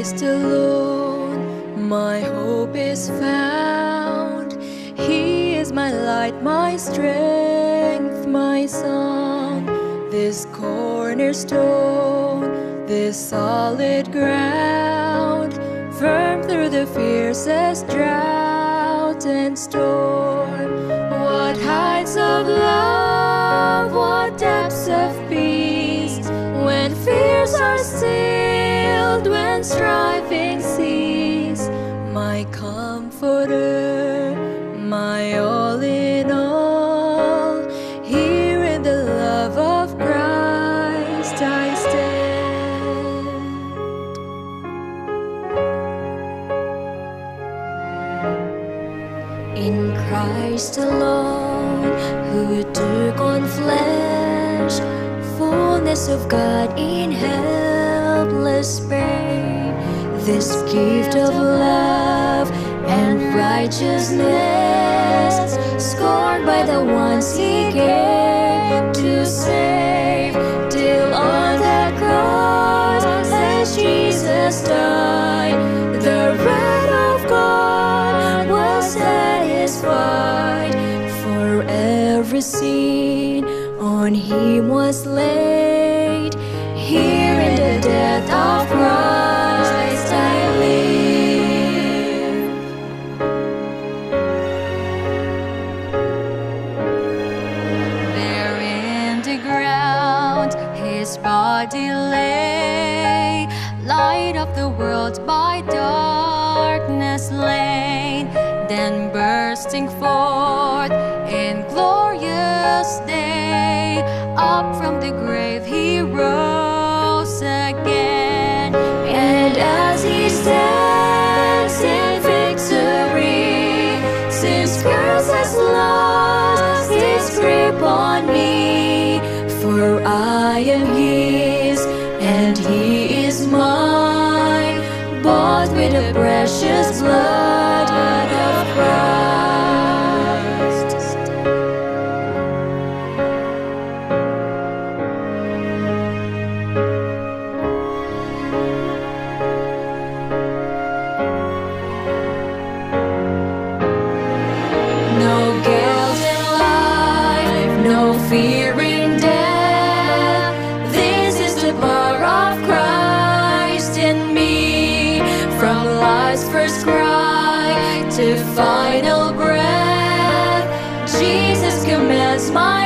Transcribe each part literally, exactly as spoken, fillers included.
Christ alone my hope is found. He is my light, my strength, my song. This cornerstone, this solid ground, firm through the fiercest drought and storm. What heights of love, what depths of peace, when fears are stilled, when striving cease. My comforter, my all in all, here in the love of Christ I stand. In Christ alone, who took on flesh, fullness of God in helpless pain, this gift of love and righteousness, scorned by the ones He came to save, till on that cross as Jesus died, the wrath of God was satisfied. For every sin on Him was laid, here in the death of Christ I live. There in the ground His body lay, light of the world by darkness slain. Then bursting forth in glorious day, up from the grave He rose again. And as He stands in victory, sin's curse has lost its grip on me. For I am His and He is mine, bought with the precious blood of Christ. No guilt in life, no fear in death. This is the power of Christ in me. From life's first cry to final breath, Jesus commands my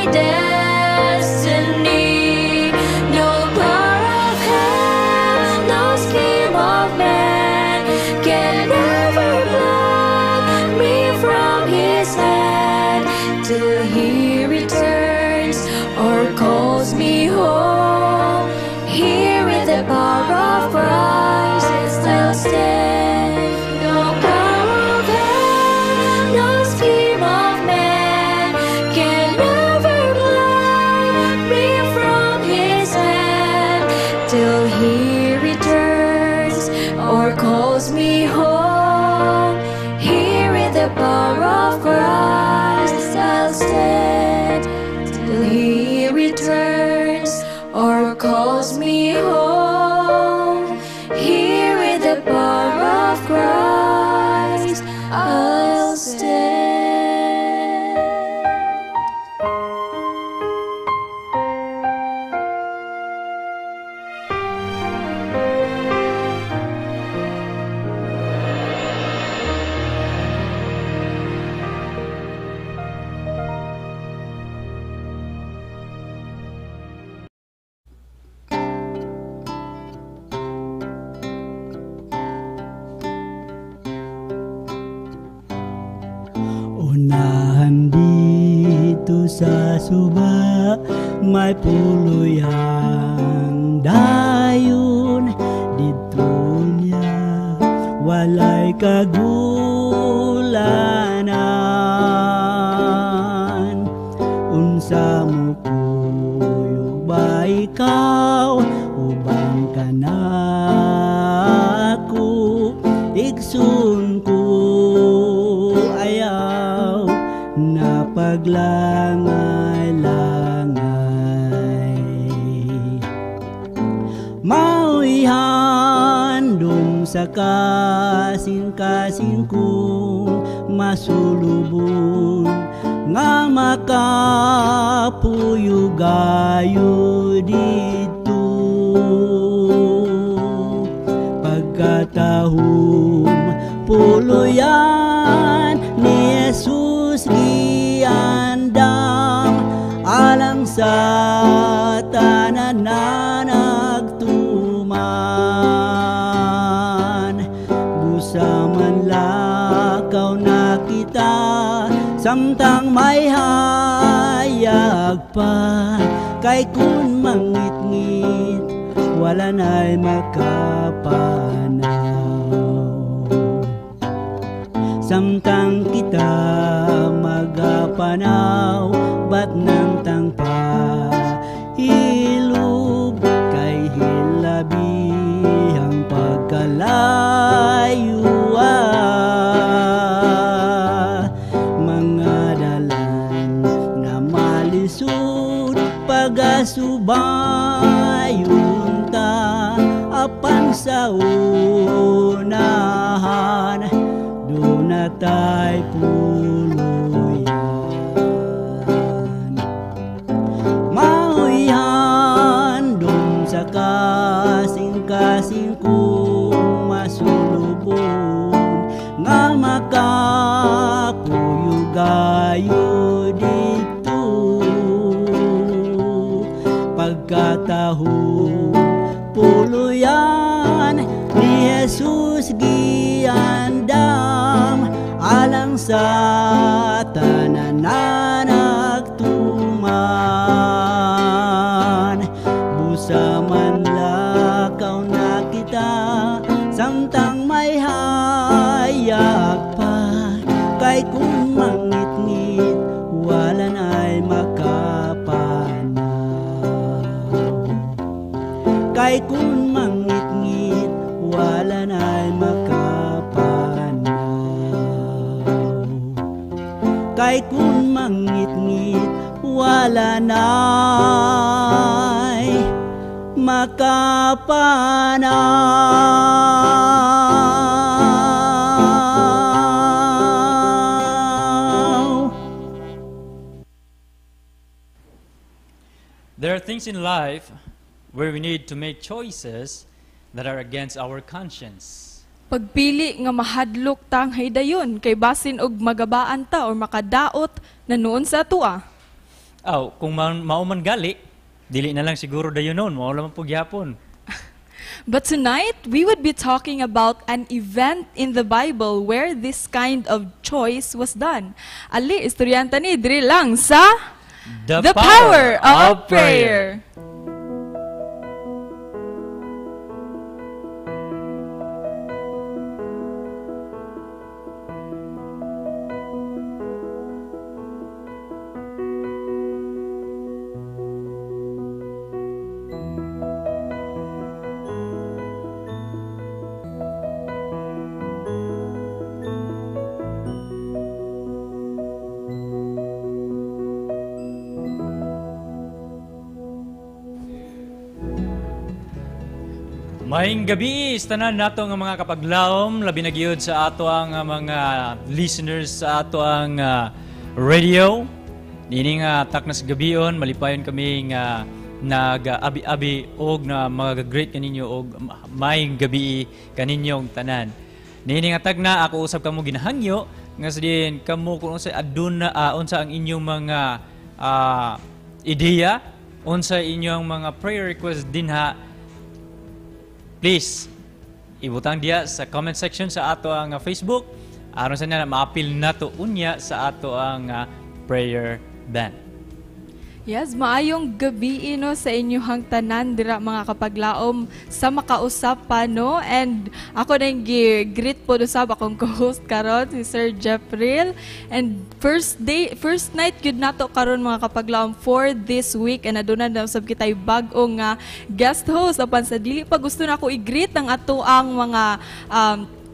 destiny. No power of hell, no scheme of man can ever pluck me from His hand, till He returns or calls me home. Here with the power of Christ I'll stand. No power of hell, no scheme of man can ever pluck me from His hand, till He returns or calls me home. Here in the power of Christ I'll stand, till He returns or calls me home. Here in the power of Christ I'll stand. Unahan dito sa suba, may puloy ang dayon. Dito niya walay kagulanan. Unsa mo puyo ba ikaw, ubang ka na ako, igsoon ko ayaw na paglangay-langay. Mao'y handong sa kasing-kasing kong masulubon nga makapuyo gayo dito. Pagkatahong puluyan ni Jesus giandam alang sa tanan na nagtuman. Busa man lakaw na kita samtang may hayag pa, kay kun mangit-ngit wala na'y makapanaw. Samtang kita magapanaw, ba't nang tangpa hilub kay hilabi ang pagkalayuan. Mga dalan na malisod pagasubayon ta apan sa unahan, doon na tayo puluyan. Mauyan doon sa kasing-kasing kong masulubon nga makapuyo gayo dito. Pagkatahong puluyan ni Jesus giandam alang sa tanan na nagtuman. Busa man lakaw na kita samtang may hayag pa, kay kung mangit-ngit wala na'y makapanaw. Kay kung mangit-ngit wala na'y makapanaw. Kay kung mangit-ngit wala na'y makapanaw. There are things in life where we need to make choices that are against our conscience. Pagpili nga mahadlok tang haydayon kay basin og magabaan ta or makadaot na noon sa atua. Aw, kung ma mauman gali, dili na lang siguro dayon noon, mao lamang po gyapon. But tonight, we would be talking about an event in the Bible where this kind of choice was done. Ali, istoryanta ni diri lang sa The, The Power of Prayer. Maayong gabi sa tanan nato nga mga kapaglaom, labi na gyud sa ato ang uh, mga listeners sa ato ang uh, radio. Nini nga taknas gabion, malipayon kami nga nag-abi-abi og na mag-great kaninyo og maayong gabi kaninyong tanan. Nini nga tagna ako usab kamo ginahangyo nga sa din kamo kung unsa aduna uh, unsa ang inyong mga uh, ideya, unsa inyong mga prayer request dinha. Please, ibutang diya sa comment section sa ato ang uh, Facebook. Aron sa na maapil nato unya sa ato ang uh, prayer band. Yes, maayong gabi no sa inyong tanan dira mga kapaglaom sa makausap pa no, and ako nang gi-greet po usab akong co-host karon si Sir Jeffrey, and first day first night gyud nato karon mga kapaglaom for this week, and aduna na usab kitay bag-o nga guest host. Apan sa dili pa gusto na ako i-greet ang ato ang mga um,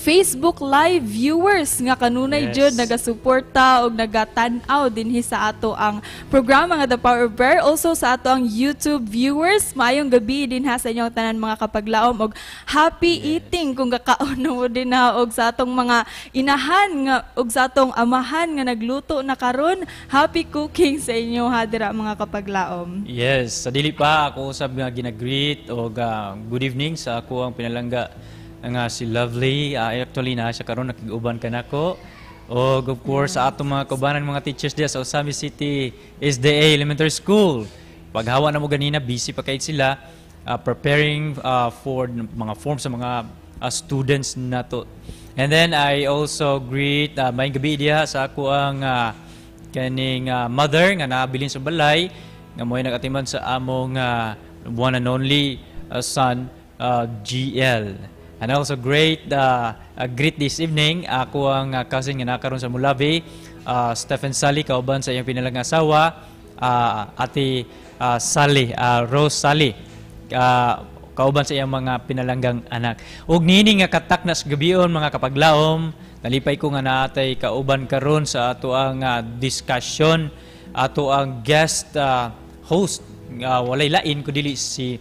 Facebook Live viewers nga kanunay Yes. jud nagasuporta og nagatan-aw dinhi sa ato ang programa nga The Power of Prayer. Also sa ato ang YouTube viewers, maayong gabi din ha sa inyong tanan mga kapaglaom og happy eating kung kakaon mo din ha og sa atong mga inahan nga og sa atong amahan nga nagluto na karon. Happy cooking sa inyo ha dira mga kapaglaom. Yes, sa dili pa ako usab nga ginagreet o uh, good evening sa ako ang pinalangga nga si Lovely. Uh, actually na siya karon nakig-uban ka nako. O of course sa atong mga kaubanan mga teachers diya sa Osami City S D A Elementary School. Paghawa na mo ganina busy pa kay sila uh, preparing uh, for mga forms sa mga uh, students nato. And then I also greet uh, maayong gabi diya sa ako ang uh, kaning uh, mother nga nabilin sa balay nga mo'y nagatiman sa among uh, one and only uh, son uh, G L. And also great uh, uh, greet this evening ako ang uh, cousin nga nakaroon sa Mulabi, uh, Stephen Sally kauban sa iyang pinalang asawa, uh, ate uh, Sally, uh, Rose Sally, uh, kauban sa iyang mga pinalanggang anak. Ug nini nga katak na sa gabion mga kapaglaom, nalipay ko nga naatay kauban karon sa ato ang uh, discussion, ato ang guest uh, host, uh, walay lain ko dili si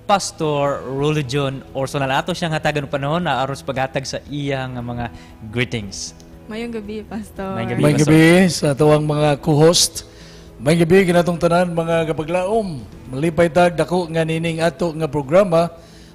Pastor Religion Orsonan. Ato siyang hatagan panahon na aros paghatag sa iyang mga greetings. Mayong gabi, Pastor. Mayong gabi. May gabi sa tuwang mga co-host. May gabi kinatong tanan mga kapaglaom. Malipay tag dako nga nining ato nga programa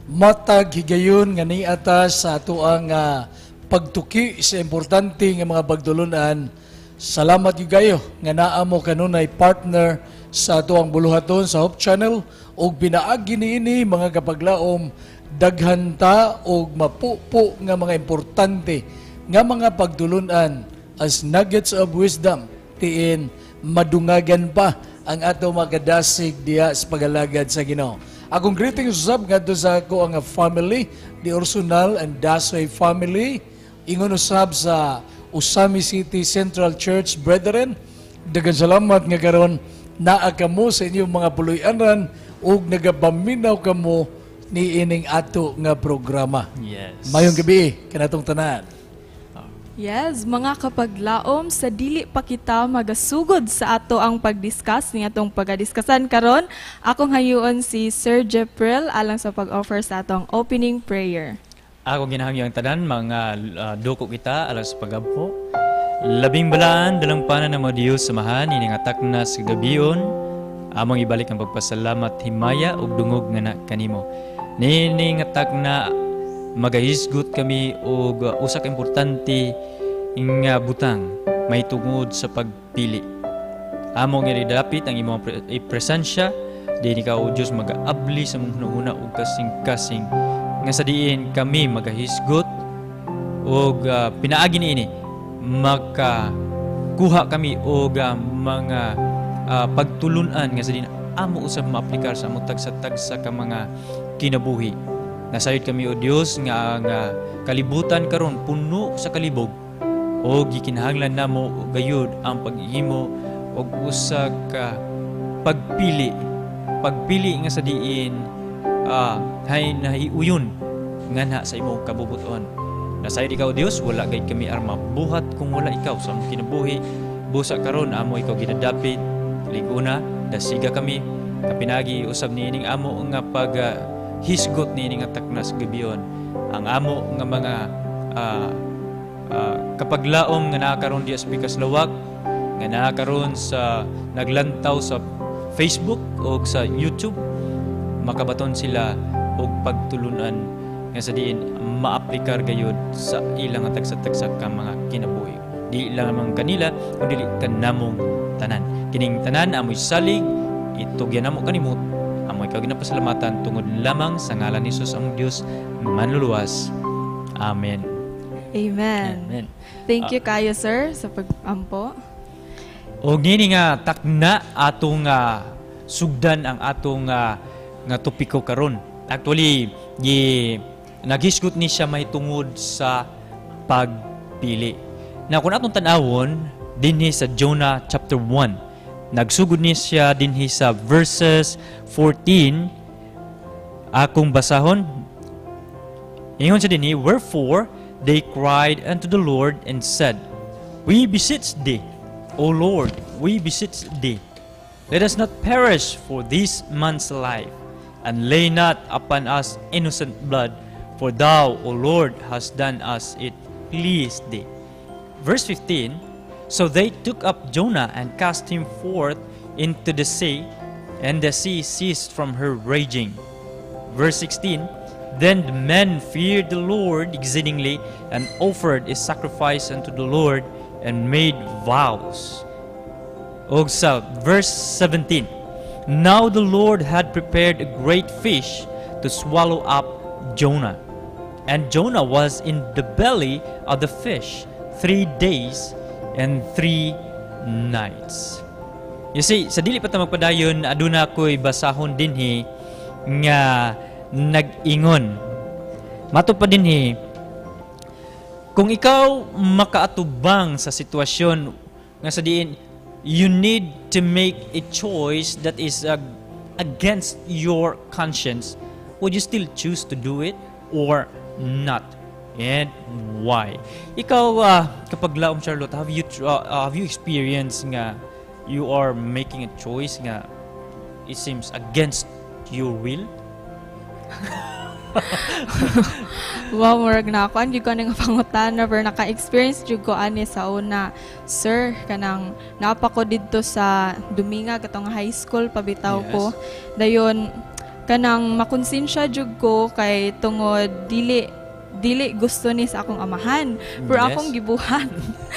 matag higayon nga niata sa ato ang uh, pagtuki sa importante nga mga pagdulunan. Salamat gyud kayo nga naa mo kanunay partner sa ato ang buluhaton sa Hope Channel og pinaagi niini mga kapaglaom daghan ta og mapupo nga mga importante nga mga pagdulunan as nuggets of wisdom tiin madungagan pa ang ato makadasig diha sa pagalagad sa Ginoo. Akong greetings usab ngadto sa ako ang family, the Orsunal and Dasoy family, ingon usab sa Osami City Central Church brethren. Daghang salamat nga karon naa kamo sa inyong mga puloy-anan ug nagapaminaw kamo ni ining ato nga programa. Yes. Mayong gabi kanatong tanan. Yes, mga kapaglaom, sa dili pa kita magasugod sa ato ang pagdiscuss ni atong pagadiskasan karon. Akong hayuon si Sir Jeprel alang sa pag-offer sa atong opening prayer. Ako ginahangyo ang tanan mga uh, duko kita alas pagampo. Labing balaan dalang panan ng mga Diyos samahan ining atak na sa gabion. Among ibalik ang pagpasalamat himaya ug dungog nga na kanimo. Nining atak na magahisgot kami og uh, usa ka importante nga butang may tungod sa pagpili. Among iridapit ang imong pre- presensya dinhi ka o Dios magaabli sa mong hunahuna og kasing-kasing nga sa diin kami magahisgot og uh, pinaagi niini makakuha kami og uh, mga uh, pagtulunan nga sa diin amo usab maaplikar sa among tagsa-tagsa ka mga kinabuhi. Nasayod kami o Dios nga nga kalibutan karon puno sa kalibog o gikinahanglan namo gayud ang paghimo og usa ka pagpili pagpili nga sa diin ah hay nahiuyon nganha sa imong kabubuton. Nasayod ikaw Dios wala gayud kami arma buhat kung wala ikaw sa among kinabuhi. Busa karon amo ikaw ginadapit liguna dasiga kami kapinagi usab niining amo nga pag uh, hisgot niining atak na sa gabion ang amo nga mga uh, uh, kapaglaom nga nakakaroon diya sa Pikas Lawak nga nakakaroon sa naglantaw sa Facebook o sa YouTube makabaton sila og pagtulunan nga sa diin maaplikar gayud sa ilang tagsa-tagsa ka mga kinabuhi di lang man kanila kundi kanamong tanan kining tanan amoy salig itugyan namo kanimo amoy ikaw ginapasalamatan tungod lamang sa ngalan ni Jesus ang Dios manluluwas. Amen. Amen. Amen. Thank you kayo, sir, sa pag-ampo. Og nini nga takna atong uh, sugdan ang atong uh, nga topiko karon. Actually, gi naghisgot ni siya may tungod sa pagpili. Na kung atong tan-awon dinhi sa Jonah chapter one, nagsugod ni siya dinhi sa verses fourteen. Akong basahon. Ingon siya dinhi, wherefore they cried unto the Lord and said, We beseech thee, O Lord, we beseech thee, let us not perish for this man's life, and lay not upon us innocent blood, for thou, O Lord, hast done as it pleased thee. Verse fifteen, So they took up Jonah and cast him forth into the sea, and the sea ceased from her raging. Verse sixteen, Then the men feared the Lord exceedingly, and offered a sacrifice unto the Lord, and made vows. Also, verse seventeen, Now the Lord had prepared a great fish to swallow up Jonah. And Jonah was in the belly of the fish three days and three nights. You see, sa dili pa ta magpadayon, aduna ko'y basahon dinhi nga nag-ingon. Mato pa dinhi, kung ikaw makaatubang sa sitwasyon nga sa diin, you need to make a choice that is uh, against your conscience. Would you still choose to do it or not? And why? Ikaw, uh, kapag laom Charlotte, have you tr- uh, have you experienced nga you are making a choice nga it seems against your will? Wow, murag na ako. Hindi ko nga pangutan. Never naka-experience jud ko ani sa una. Sir, kanang napa ko dito sa Duminga, katong high school, pabitaw Yes. ko. Dayon, kanang makonsensya jud ko kay tungod dili dili gusto ni sa akong amahan. Pero Yes. akong gibuhat.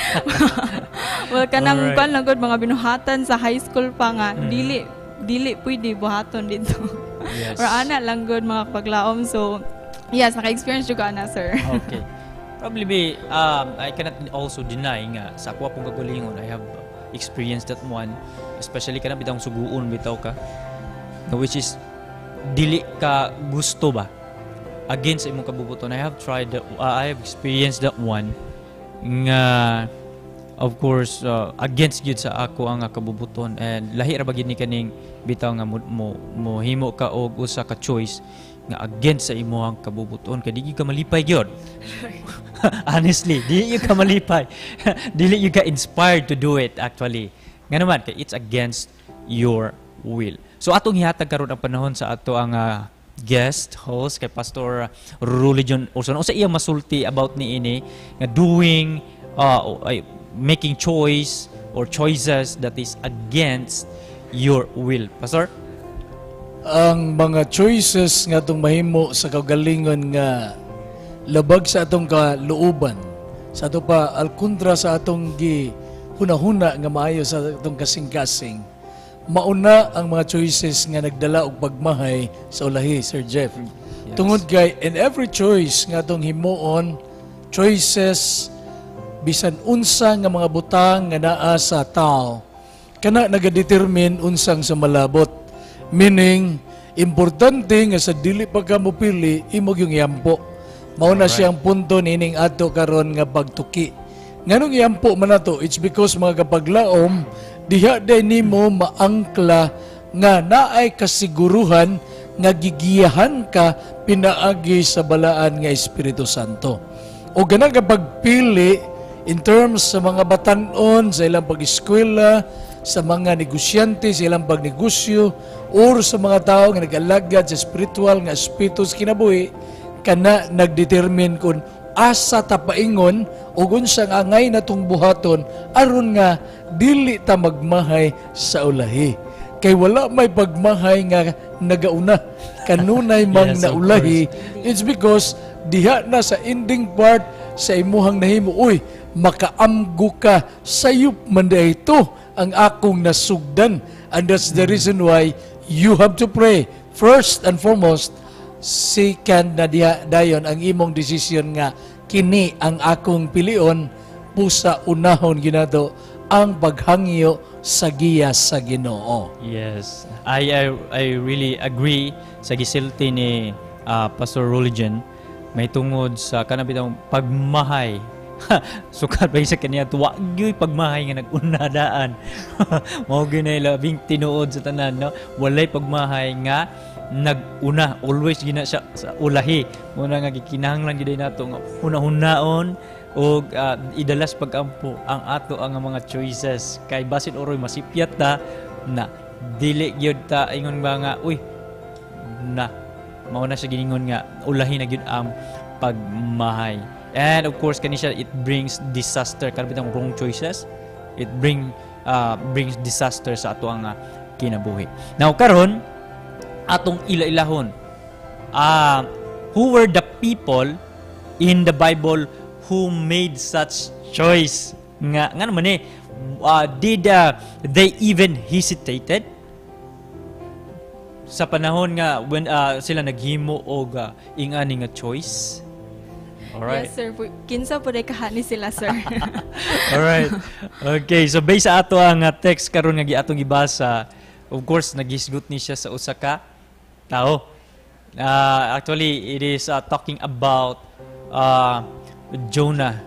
Well, kanang Alright. kan lang gud mga binuhatan sa high school pa nga, Mm. dili dili pwede buhaton dito. Yes. Or ana lang good mga paglaom. So, yes, naka-experience juga na, sir. Okay. Probably be, um, I cannot also deny nga sa ako pong kagalingon, I have experienced that one, especially kana bitang suguon bitaw ka, which is dili ka gusto ba against sa imong kabubuton. I have tried that, uh, I have experienced that one nga of course uh, against gyud sa ako ang kabubuton, and lahi ra ba gid ni kaning bitaw nga mo, mo, mo himo ka og usa ka choice nga against sa imong kabubuton kay di ka malipay gyud. Honestly, di you ka malipay. Dili you ka inspired to do it actually. Nga naman kay it's against your will. So atong hihatag karon ang panahon sa ato ang uh, guest host kay Pastor Religion Orson. O sa iya masulti about ni ini nga doing uh, ay, making choice or choices that is against your will. Pastor? Ang mga choices nga itong mahimo sa kagalingon nga labag sa atong kalooban, sa ato pa alkontra sa atong gi hunahuna nga maayo sa atong kasing-kasing, mauna ang mga choices nga nagdala og pagmahay sa ulahi, Sir Jeff. Yes. Tungod kay in every choice nga itong himuon, choices bisan unsa nga mga butang nga naa sa tao, kana nagadetermine unsang sa malabot. Meaning, importante nga sa dili pa ka mopili, imog yung yampo. Mao na siyang punto nining ato karon nga pagtuki. Nganong yampo man nato? It's because mga kapaglaom, diha day nimo maangkla nga naay kasiguruhan nga gigiyahan ka pinaagi sa balaan nga Espiritu Santo. O ganang kapag pili in terms sa mga batanon sa ilang pag-eskwela, sa mga negosyante sa ilang pagnegosyo, or sa mga tao nga nag-alagad sa spiritual nga espiritu sa kinabuhi, kana nagdetermine kung asa ta paingon o unsang angay natong buhaton aron nga dili ta magmahay sa ulahi. Kay wala may pagmahay nga nagauna, kanunay mang Yes, of naulahi. It's because diha na sa ending part sa imuhang nahimo, uy, makaamgo ka, sayop man da ito ang akong nasugdan. And that's the reason why you have to pray. First and foremost, second na diha dayon ang imong desisyon nga kini ang akong pilion, pusa unahon ginato ang paghangyo sa giya sa Ginoo. Yes. I I, I really agree sa gisilti ni uh, Pastor Religion. May tungod sa kanabitang pagmahay Sukat pa sa kaniya tuwa gyud pagmahay nga nag-unadaan. Mao gyud na labing tinuod sa tanan, no? Walay pagmahay nga nag-una, always gina siya sa ulahi. Muna nga gikinahanglan gyud nato nga una-hunaon o uh, idalas pagampo ang ato ang mga choices kay basin oroy masipyat ta na dili gyud ta ingon ba nga uy na mao na siya giningon nga ulahi na gyud ang pagmahay. And of course kani siya it brings disaster kan bitang wrong choices. It bring uh, brings disaster sa ato ang uh, kinabuhi. Now karon atong ila-ilahon uh, who were the people in the Bible who made such choice nga nga naman eh uh, did uh, they even hesitated sa panahon nga when uh, sila naghimo og uh, ingani nga choice. Alright. Yes, sir. Pu- Kinsa po day kahani sila, sir. Alright. Okay, so based sa ato ang uh, text karon nga giatong gibasa, of course nagisgot ni siya sa usa ka tao. Uh, actually, it is uh, talking about uh, Jonah.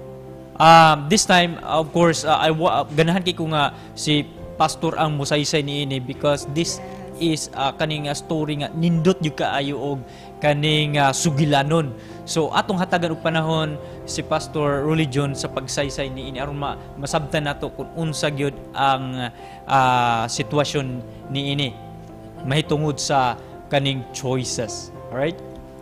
Um, this time, of course, uh, I wa- ganahan kay ko nga si pastor ang musaysay niini because this is uh, kaning uh, story nga nindot gyud kaayo og kaning uh, sugilanon. So atong hatagan og panahon si Pastor Rolly John sa pagsaysay niini aron ma- masabtan nato kung unsa gyud ang uh, sitwasyon niini mahitungod sa kaning choices. Alright?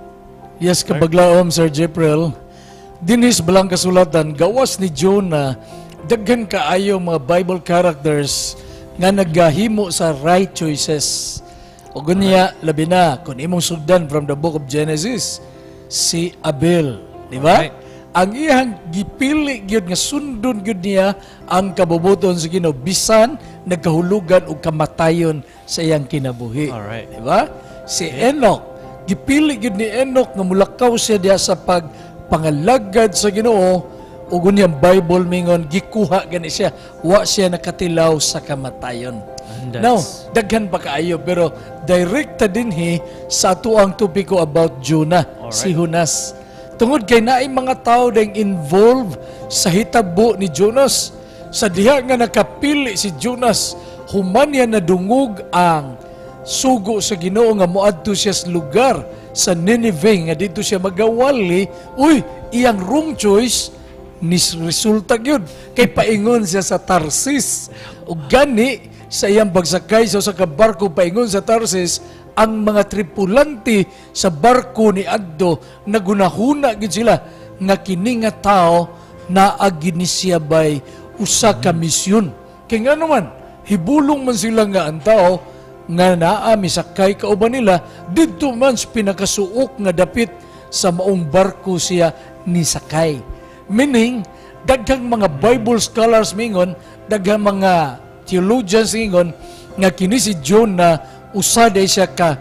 Yes, kabaglaom, Sir Jeprel. Dinis balang kasulatan, gawas ni Jonah, daghan kaayo mga Bible characters nga naggahimo sa right choices. O gunya, labi na, kung imong sugdan from the book of Genesis, si Abel. Di ba? Alright. Ang iyang gipili gyud nga sundon gyud niya ang kabubuton sa Ginoo bisan nagkahulugan og kamatayon sa iyang kinabuhi. Alright. Di ba? Si Enoch, gipili gyud ni Enoch nga mulakaw siya diha sa pagpangalagad sa Ginoo ug unyang Bible mingon gikuha gani siya wa siya nakatilaw sa kamatayon. And Now, that's- daghan pa kaayo pero direkta dinhi sa ato ang topiko about Jonah, Alright. si Jonas. Tungod kay naay mga tao ding involved sa hitabo ni Jonas. Sa diha nga nakapili si Jonas, human niya nadungog ang sugo sa Ginoo nga moadto siya sa lugar sa Nineveh nga dito siya magawali. Uy, iyang wrong choice ni resulta gyud kay paingon siya sa Tarsis. Ug gani sa iyang pagsakay sa usa ka barko paingon sa Tarsis, ang mga tripulante sa barko ni adto nagunahuna gid sila nga kini nga tao naagi ni siya bay usa ka misyon. Kay nga naman hibulong man sila nga ang tao nga naa misakay kauban nila didto man sa pinakasuok nga dapit sa maong barko siya ni sakay. Meaning, daghang mga Bible scholars mingon, daghang mga theologians mingon, nga kini si Jonah, usaday siya ka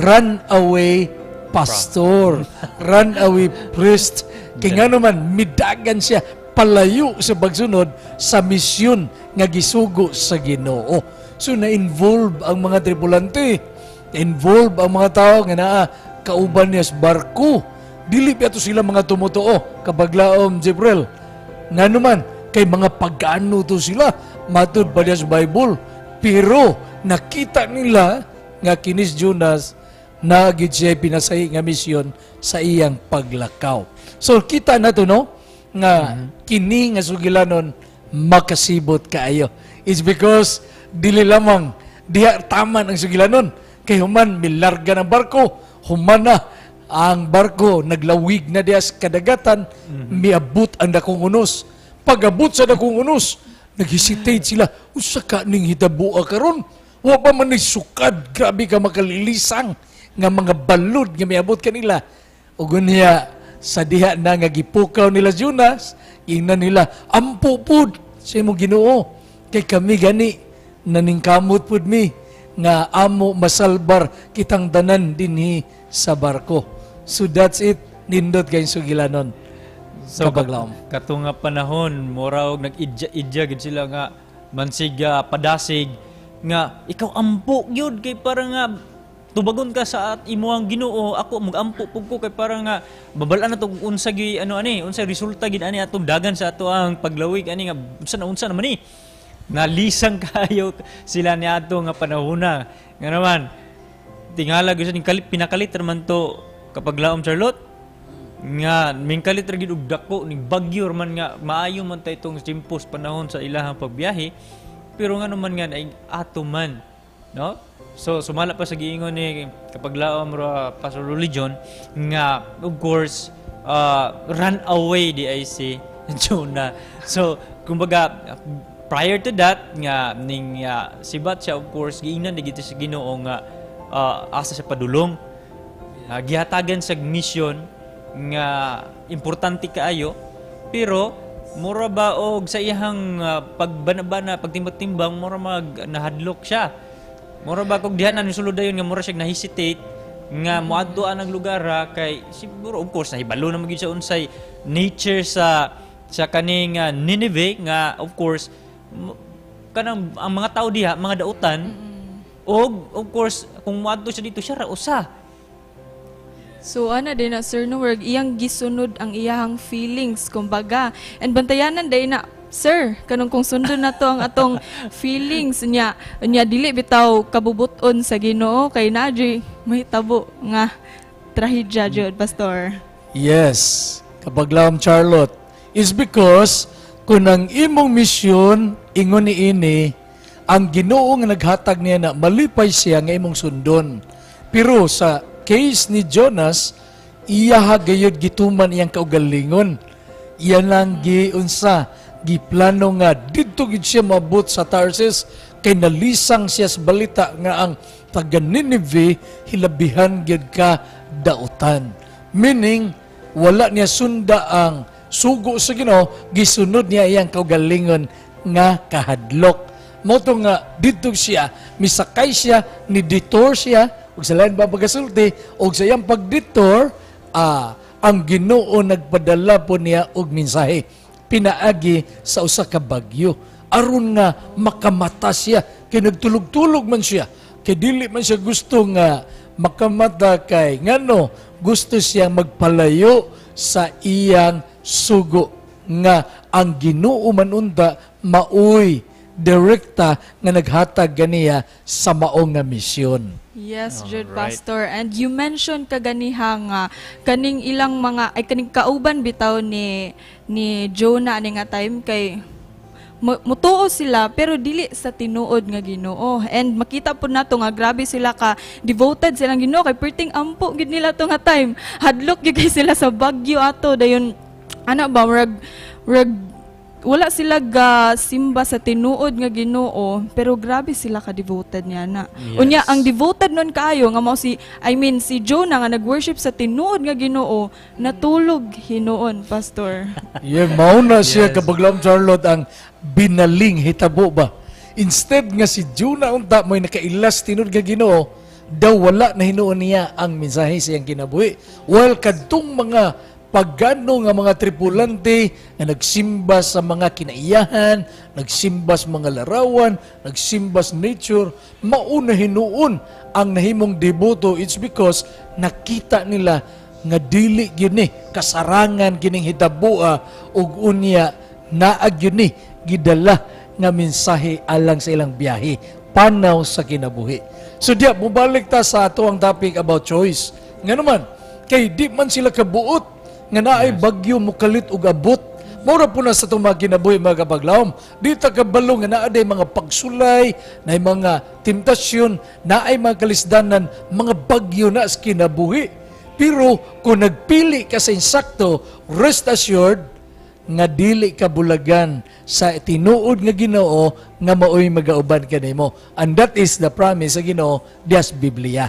runaway pastor, runaway priest. Kaya nga naman, midagan siya, palayo sa pagsunod sa misyon nga gisugo sa Ginoo. So, na-involve ang mga tripulante, na-involve ang mga tao nga naa, kauban niya sa barko. Dili pa ito sila mga tumutuo, kabaglaom, Jibril. Nga naman, kay mga pagano to sila, matud pa niya sa Bible. Pero, nakita nila nga kinis Jonas, naagid siya pinasay nga misyon sa iyang paglakaw. So, kita na to, no? Nga, kini nga sugilanon, makasibot kaayo. It's because, dili lamang, diha taman ang sugilanon. Kay human, milarga ng barko, human na, ang barko naglawig na diya sa kadagatan, miabot ang dakong unos. Pag-abot sa dakong unos, naghesitate sila, usa ka ning hitabua karon. Wa pa man ni sukad, grabe ka makalilisang nga mga balod nga miabot kanila. Ug unya sa diha na nga gipukaw nila Jonas, ingnan nila ampo pud sa imong Ginoo. Kay kami gani naningkamot pud mi nga amo masalbar kitang tanan dinhi sa barko. So that's it, nindot kay sugilanon. So Kabaglaom. kat- kato nga panahon mura og nag-idya-idya gid sila nga mansiga padasig nga ikaw ampo gyud kay para nga tubagon ka sa at imo ang Ginoo, ako magampo pug ko kay para nga babalaan na tong unsa gi ano ani, unsa resulta gid ani atong dagan sa ato ang paglawig ani nga unsa na unsa naman ni. Nalisang kayo sila ni ato nga panahona. Nga naman tingala gyud sa ning kalit pinakalit man to kapag laom Charlotte nga mingkalit ra gid og dako ning bagyo man nga maayo man tay itong timpos panahon sa ilahang pagbiyahe pero nga naman nga ay ato man no so sumala pa sa giingon ni kapag laom ra Pastor Religion nga of course uh, run away di ay si Jonah so kumbaga prior to that nga ning uh, sibat siya of course giingnan digit sa Ginoo nga uh, asa sa padulong uh, gihatagan sa mission nga importante kaayo pero mura ba og sa iyang uh, pagbanabana pagtimbang-timbang mura mag nahadlok siya mura ba kog diha na nisulod dayon nga mura siya na-hesitate nga moadtoan ang lugar ha, kay siguro of course nahibalo na magid sa unsay nature sa sa kaning uh, Nineveh nga of course m- kanang ang mga tao diha mga dautan mm-hmm. og of course kung moadto siya dito siya ra usa. So ana din na Sir Noel, iyang gisunod ang iyahang feelings kumbaga. And bantayanan day na Sir, kanung kung sundon na to ang atong feelings niya, niya dili bitaw kabubuton sa Ginoo kay nadji may tabo nga trahedya jud pastor. Yes, kapag laom Charlotte, is because kung ang imong misyon ingon niini ang Ginoo nga naghatag niya na malipay siya nga imong sundon. Pero sa case ni Jonas, iya gayud gituman iyang kaugalingon. Iya lang giunsa giplano nga didto gid siya mabot sa Tarsus kay nalisang siya sa balita nga ang taga Nineveh hilabihan gyud ka dautan. Meaning wala niya sunda ang sugo sa Ginoo, gisunod niya iyang kaugalingon nga kahadlok. Moto nga didto siya misakay siya ni detour siya ug sa lain ba pagasulti ug sa iyang pagdetour ah, ang Ginoo nagpadala po niya og mensahe pinaagi sa usa ka bagyo aron nga makamata siya kay nagtulog-tulog man siya kay dili man siya gusto nga makamata kay ngano gusto siya magpalayo sa iyang sugo nga ang Ginoo man unta maoy direkta nga naghatag ganiya sa maong nga misyon. Yes, Jude Alright. Pastor. And you mentioned kaganiha nga kaning ilang mga ay kaning kauban bitaw ni ni Jonah ani nga time kay mu- mutuo sila pero dili sa tinuod nga Ginoo. And makita po nato nga grabe sila ka devoted silang Ginoo kay perting ampo gid nila to nga time. Hadlok gyud kay sila sa bagyo ato dayon ana ba rag rag wala sila ga simba sa tinuod nga Ginoo pero grabe sila ka devoted niya na. Yes. Unya ang devoted nun kaayo nga mao si I mean si Jonah nga nagworship sa tinuod nga Ginoo natulog hinuon pastor. Yeah, mauna siya Yes. kapag laom Charlotte ang binaling hitabo ba. Instead nga si Jonah unta mo'y nakailas tinud nga Ginoo daw wala na hinuon niya ang mensahe siyang kinabuhi. While kadtong mga pagano nga mga tripulante nga nagsimba sa mga kinaiyahan, nagsimba sa mga larawan, nagsimba sa nature, mauna hinuon ang nahimong deboto. It's because nakita nila nga dili gyud ni kasarangan kining hitabua ug unya naag gyud ni gidala nga mensahe alang sa ilang biyahe panaw sa kinabuhi. So diya mubalik ta sa ato ang topic about choice. Nga naman kay di man sila kabuot nga naay bagyo mukalit ug abot. Mura po na sa itong mga kinabuhi mga kapaglawom. Di ta kabalo nga naaday mga pagsulay, naay mga temptasyon, naay mga kalisdanan, mga bagyo na sa kinabuhi. Pero kung nagpili ka sa insakto, rest assured nga dili ka bulagan sa tinuod nga Ginoo nga maoy magauban ka nimo. And that is the promise sa Ginoo dias Biblia.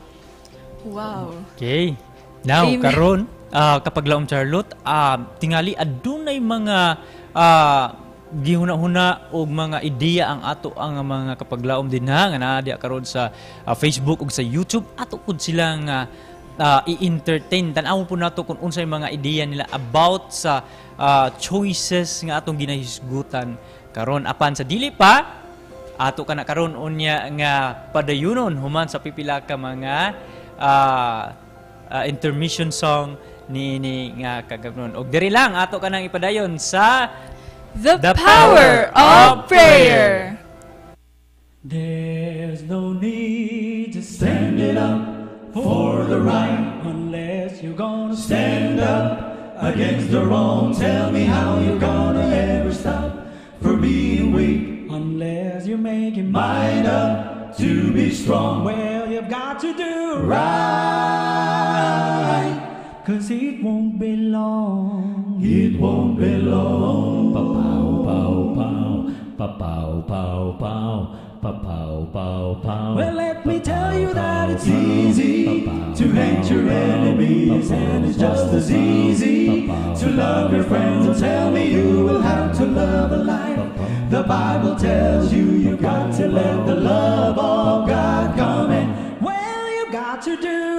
Wow. Okay. Now Amen. karon ah, kapag laom Charlotte, ah, tingali adunay mga ah, gihuna-huna og mga ideya ang ato ang mga kapaglaom din ha nga naa diha karon sa ah, Facebook ug sa YouTube ato pud sila nga ah, i-entertain tan-aw po nato kung unsay mga ideya nila about sa ah, choices nga atong ginahisgutan karon apan sa dili pa ato ka na karon unya nga padayunon human sa pipila ka mga ah, ah, intermission song ni ni nga kagabnon. Og diri lang ato ka nang ipadayon sa The, The power, power of prayer. There's no need to stand it up for the right unless you're gonna stand up against the wrong. Tell me how you're gonna ever stop for being weak unless you make your mind up to be strong. Well, you've got to do right, cause it won't be long. It won't be long. Pa-pow, pow, pow, pa-pow, pow, pow. Pa-pow, pow, pow. Well, let me tell you that it's easy to hate your enemies, and it's just as easy to love your friends. And tell me you will have to love a life. The Bible tells you you've got to let the love of God come in. Well, you've got to do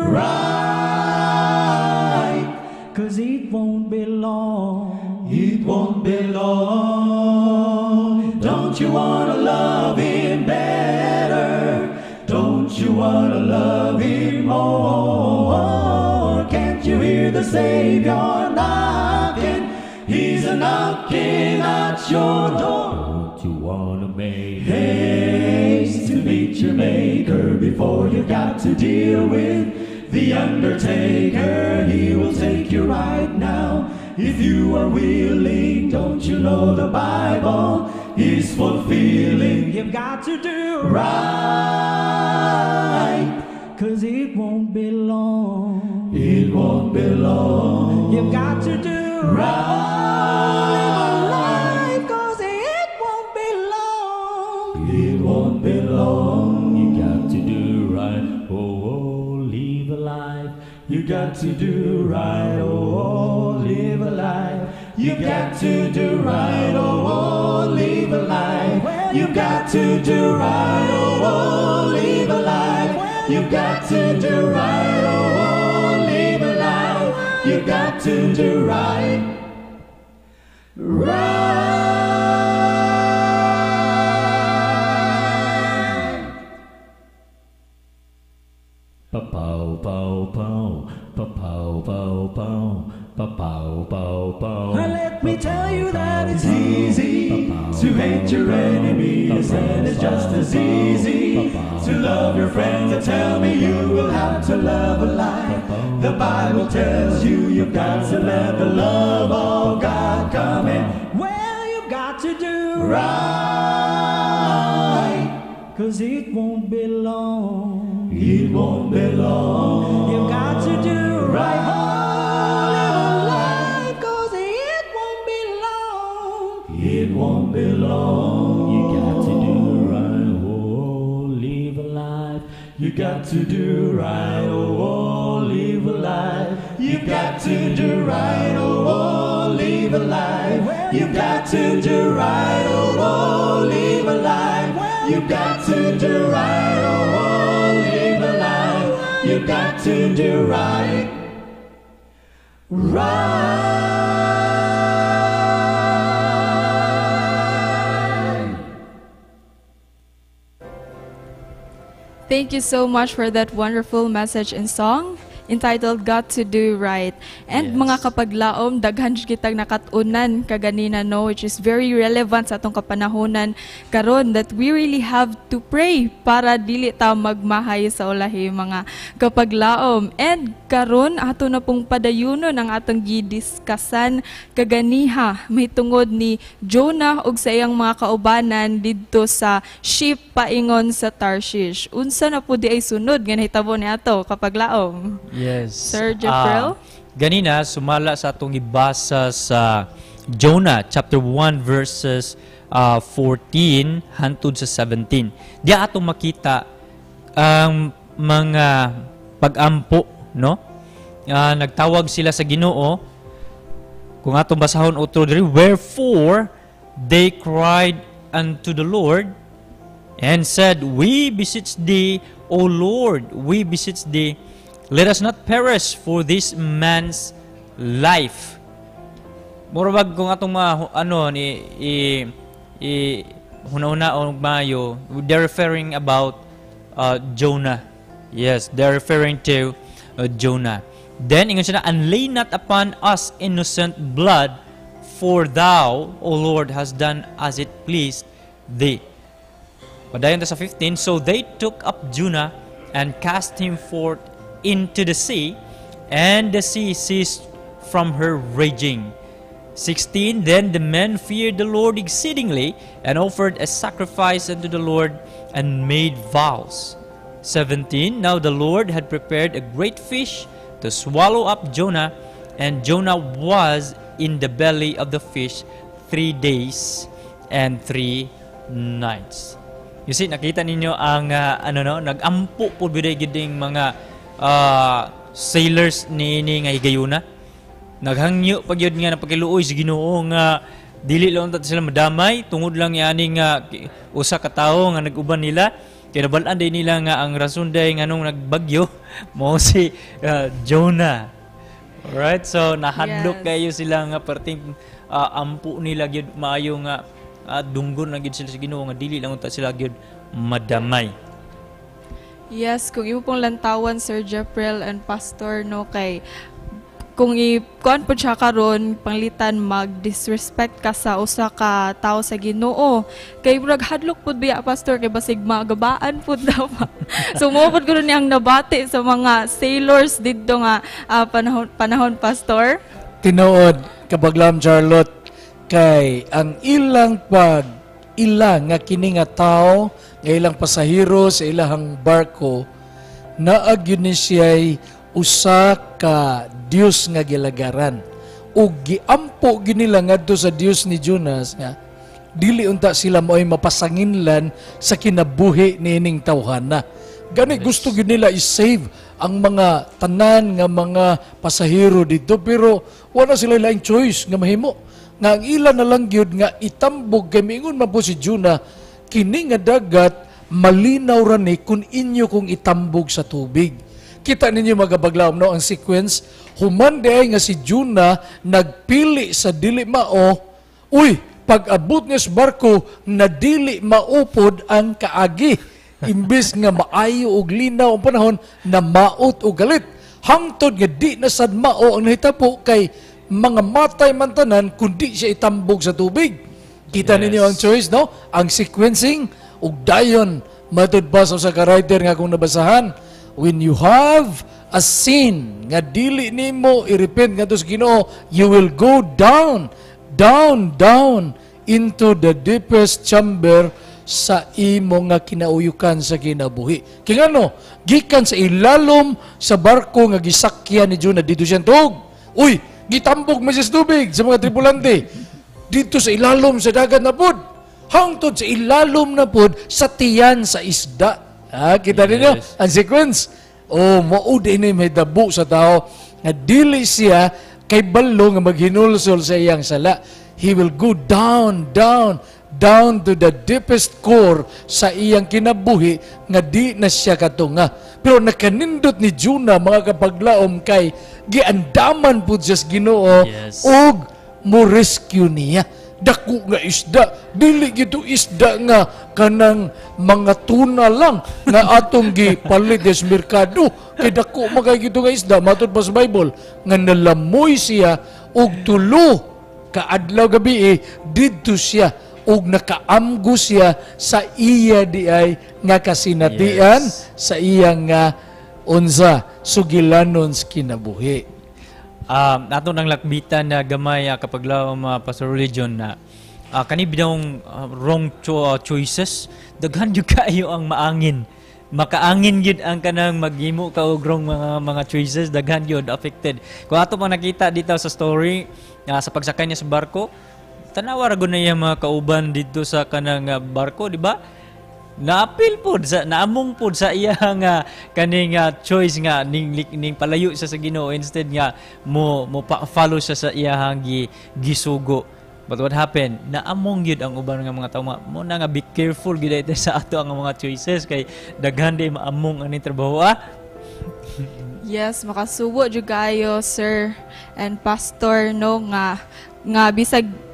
right, cause it won't be long. It won't be long. Don't you wanna love Him better? Don't you wanna love Him more? Can't you hear the Savior knocking? He's a knocking at your door. Don't you wanna make haste to meet your Maker before you got to deal with the Undertaker? He will take you right now if you are willing. Don't you know the Bible is fulfilling? You've got to do right, cause it won't be long. It won't be long. You've got to do right, cause it won't be long. It won't be long. You got to do right. Oh, oh, live a life. You got to do right. Oh, oh, live a life. You got to do right. Oh, oh, live a life. You got to do right. Oh, oh, live a life. You got to do right. Oh, oh, live a life. You got to do right. Right. Pa-pow, pow, pow. Pa-pow, pow, pow. Pa-pow, pow, pow. Well, let me tell you that it's easy to hate your enemies, and it's just as easy to love your friends. And tell me you will have to love a life. The Bible tells you you've got to let the love of God come in. Well, you've got to do right, cause it won't be long. It won't be long. You've got to do right. It won't be long. You got to do right. Oh, live a life. You got to do right. Oh, live a life. You got to do right. Oh, live a life. You got to do right. Oh, live a life. You got to do right. Oh, live a life. You got to do right. Right. Thank you so much for that wonderful message and song entitled Got to Do Right. And Yes. mga kapaglaom, daghan jud kitag nakatunan kaganina, no, which is very relevant sa atong kapanahonan karon, that we really have to pray para dili ta magmahay sa ulahi, mga kapaglaom. And karon ato na pong padayunon ang atong gidiskasan kaganiha may tungod ni Jonah ug sa iyang mga kaubanan didto sa ship paingon sa Tarshish. Unsa na po di ay sunod nga nahitabo ni ato kapaglaom? Yes. Sir Jeffrel? Ah, ganina, sumala sa atong ibasa sa Jonah chapter one verses uh, fourteen hantod sa seventeen. Di atong makita ang mga pag-ampo, no? Uh, nagtawag sila sa Ginoo. Kung atong basahon utro diri, wherefore they cried unto the Lord and said, we beseech thee, O Lord, we beseech thee, let us not perish for this man's life. Murabag kung atong mga ano ni i, i huna-una o mayo, they're referring about uh, Jonah. Yes, they're referring to uh, Jonah. Then, ingon siya na, and lay not upon us innocent blood, for thou, O Lord, hast done as it pleased thee. Padayon ta sa fifteen, so they took up Jonah and cast him forth into the sea, and the sea ceased from her raging. sixteen, then the men feared the Lord exceedingly, and offered a sacrifice unto the Lord, and made vows. seventeen, now the Lord had prepared a great fish to swallow up Jonah, and Jonah was in the belly of the fish three days and three nights. You see, nakita ninyo ang uh, ano no, nagampo po biday giding mga uh, sailors ni ni nga higayuna. Naghangyo pag yun nga napakiluoy sa Ginoo nga dili lang ta sila madamay tungod lang yani nga usa ka tawo nga nag-uban nila. Kinabalaan din nila nga ang rason day nganong nagbagyo mo si uh, Jonah. Alright, so nahadlok Yes. kayo sila nga perting uh, ampo nila gyud maayo nga uh, dunggon na gyud sila sa Ginoo nga dili lang ta sila gyud madamay. Yes, kung imo pong lantawan, Sir Jeprel and Pastor, no, kay kung i-kuan po siya karon panglitan mag-disrespect ka sa usa ka tao sa Ginoo. Kay murag hadlok pud biya, Pastor, kay basig magabaan pud daw. So mo pud guro niyang nabati sa mga sailors didto nga ah, panahon panahon, Pastor. Tinuod kabaglam Charlotte kay ang ilang pag ilang nga kini nga tao nga ilang pasahero sa ilang barko naag yun ni siya'y usa ka Dios nga gilagaran ug giampo ginila ngadto sa Dios ni Jonas nga dili unta sila mo'y mapasanginlan sa kinabuhi niining tawhana. Gani gusto gyud nila i-save ang mga tanan nga mga pasahero dito pero wala sila laing choice nga mahimo. Nga ang ila na lang gyud nga itambog kay miingon man po si Jonah kini nga dagat malinaw ra ni kun inyo kung itambog sa tubig. Kita ninyo magabaglaw no ang sequence human day nga si Jonah nagpili sa dili mao. Uy, pag-abot niya sa barko na dili maupod ang kaagi. Imbes nga maayo og linaw ang panahon na maot og galit. Hangtod nga di na sad mao ang nahitabo kay mga matay man tanan kundi siya itambog sa tubig. Kita Yes. ninyo ang choice no? Ang sequencing ug dayon matud pa sa ka writer nga kung nabasahan, when you have a sin nga dili nimo i-repent ngadto sa Ginoo, you will go down, down, down into the deepest chamber sa imo nga kinauyukan sa kinabuhi. Kaya ano, gikan sa ilalom sa barko nga gisakyan ni Jonah dito siya tug. Uy, gitambog man siya sa tubig sa mga tripulante. Dito sa ilalom sa dagat na pod. Hangtod sa ilalom na pod sa tiyan sa isda. Ah, kita Yes. ninyo ang sequence. Oh, mao din ni may dabo sa tao nga dili siya kay balo nga maghinulsol sa iyang sala. He will go down, down, down to the deepest core sa iyang kinabuhi nga di na siya katunga. Pero nakanindot ni Jonah mga kapaglaom kay giandaman pud siya sa Ginoo Yes. og mo rescue niya. Dako nga isda, dili gito isda nga kanang mga tuna lang nga atong gipalit sa merkado. Kay dako magay gito nga isda matud pa sa Bible nga nalamoy siya og tulo ka adlaw gabi eh, didto siya og nakaamgo siya sa iya di ay nga kasinatian Yes. sa iyang nga unsa sugilanon sa kinabuhi. Um, nato nang lakbitan na gamay uh, kapag laom uh, pastor religion na uh, kani bidawong uh, wrong cho- uh, choices daghan jud kayo ang maangin makaangin gyud ang kanang maghimo ka og wrong mga mga choices daghan gyud affected kung ato pa nakita dito sa story uh, sa pagsakay niya sa barko tanawa ra gud na iya mga kauban dito sa kanang uh, barko di ba naapil pod sa naamong pod sa iyang uh, kaning uh, choice nga ning, ning palayo siya sa Ginoo instead nga mo mo pa follow siya sa iyang gi, gisugo. But what happened? Naamong gyud ang uban nga mga tawo mo na nga be careful gyud ito sa ato ang mga choices kay daghan day maamong ani trabaho ah. Yes, makasubo jud kayo, Sir and Pastor, no, nga nga bisag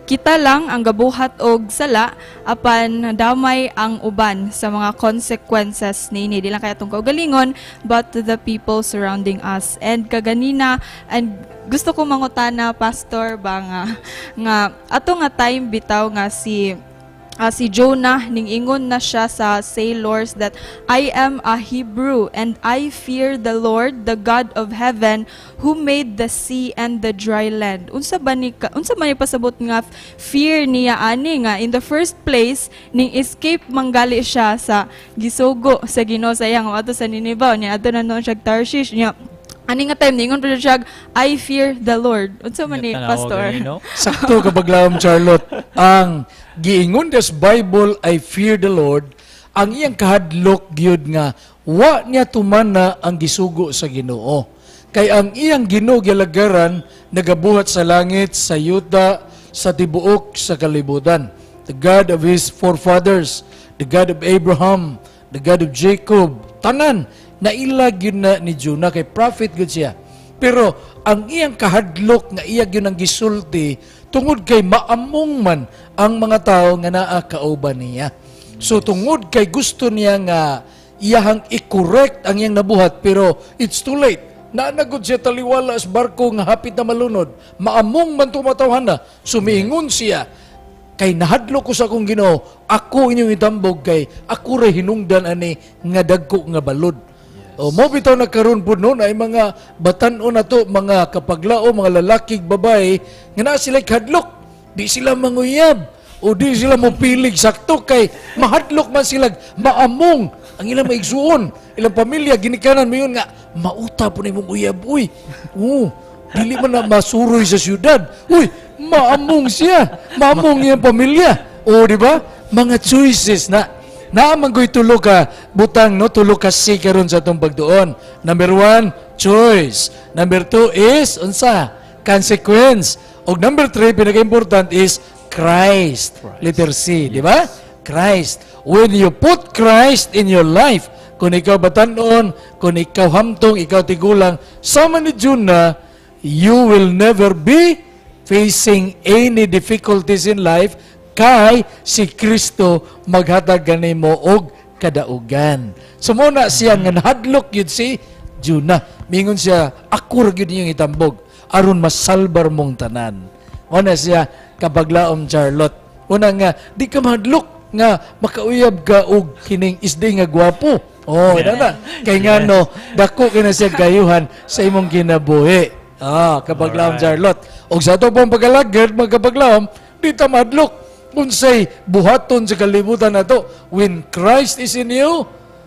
kita lang ang gabuhat og sala apan damay ang uban sa mga consequences niini, di lang kaya tong kaugalingon but to the people surrounding us. And kaganina, and gusto ko mangutana, Pastor, ba nga nga ato nga time bitaw nga si Uh, si Jonah, ningingon na siya sa sailors that I am a Hebrew and I fear the Lord, the God of heaven, who made the sea and the dry land. Unsa ba ni ka, unsa man ni pasabot nga fear niya ani nga in the first place ning escape manggali siya sa gisugo sa Ginoo sayang ato sa Nineveh niya ato na noon siya Tarshish niya. Ani nga time ningon pa siya I fear the Lord. Unsa man ni Pastor? Sakto kabaglaom Charlotte. Ang giingon des Bible, I fear the Lord, ang iyang kahadlok gyud nga wa niya tumana ang gisugo sa Ginoo. Kay ang iyang Ginoo gilagaran nagabuhat sa langit, sa yuta, sa tibuok, sa kalibutan. The God of his forefathers, the God of Abraham, the God of Jacob, tanan nailag yun na ni Jonah, kay prophet good siya. Pero ang iyang kahadlok nga iya yun ang gisulti tungod kay maamong man ang mga tao nga naa kauban niya. So tungod kay gusto niya nga iyahang i-correct ang iyang nabuhat, pero it's too late. Naanagod siya taliwala sa barko nga hapit na malunod. Maamong man tumatawhan na. Sumiingon siya, kay nahadlok ko sa akong Ginoo, ako inyong itambog kay ako ray hinungdan ani nga dagko nga balod. O mo bitaw nagkaroon po noon ay mga batan-o na to, mga kapaglao, mga lalaki, babae, nga na sila hadlok. Di sila manguyab o di sila mopilig sakto kay mahadlok man sila, maamong ang ilang maigsuon. Ilang pamilya, ginikanan mo yun nga, mauta po na mong uyab. Uy, oh, dili man na masuroy sa syudad. Uy, maamong siya. Maamong niyang pamilya. O, di ba? Mga choices na. Naamang ko'y tulo ka, butang no, tulo ka si karon sa itong pagdoon. Number one, choice. Number two is, unsa? Consequence. O number three, pinaka-important is Christ. Christ. Letter C, yes. Di ba? Christ. When you put Christ in your life, kung ikaw batanon, kung ikaw hamtong, ikaw tigulang, sama ni Jonah, you will never be facing any difficulties in life kay si Kristo maghatag kanimo og kadaugan. So muna siya nga nahadlok yun si Jonah. Mingon siya, ako ra gyud niyong itambog aron masalbar mong tanan. Una siya kabaglaom Charlotte. Una nga di ka mahadlok nga makauyab ka og kining isday nga gwapo. Oh, yeah. Dana. Kay nga no, dako kina siya kayuhan sa imong kinabuhi. Ah, kabaglaom Charlotte. Og sa ato pong pagkalagad magkabaglaom, di ta mahadlok. Unsay buhaton sa kalibutan nato, when Christ is in you,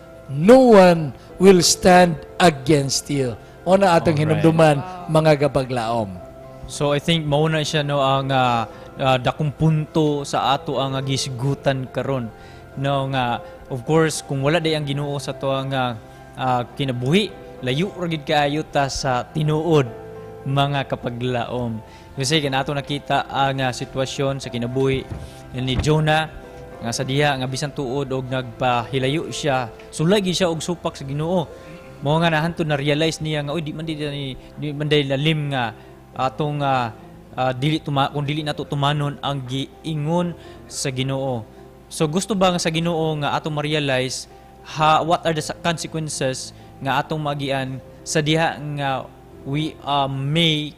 no one will stand against you. O na atong hinumduman, mga kapaglaom. So I think mauna siya no ang uh, uh, dakong punto sa ato ang uh, gisigutan karon. No nga of course kung wala day ang Ginoo sa to ang uh, uh, kinabuhi, layo ra gid kaayo ta sa tinuod, mga kapaglaom. Kasi kanato nakita ang uh, sitwasyon sa kinabuhi ni Jonah nga sa diha nga bisan tuod og nagpahilayo siya, sulagi siya og supak sa Ginoo. Mao nga nahantud na realize niya nga oy di man di, di man day lalim nga atong uh, uh, dili tuma kung dili nato tumanon ang giingon sa Ginoo. So gusto ba nga sa Ginoo nga atong ma-realize ha, what are the consequences nga atong magian sa diha nga we uh, make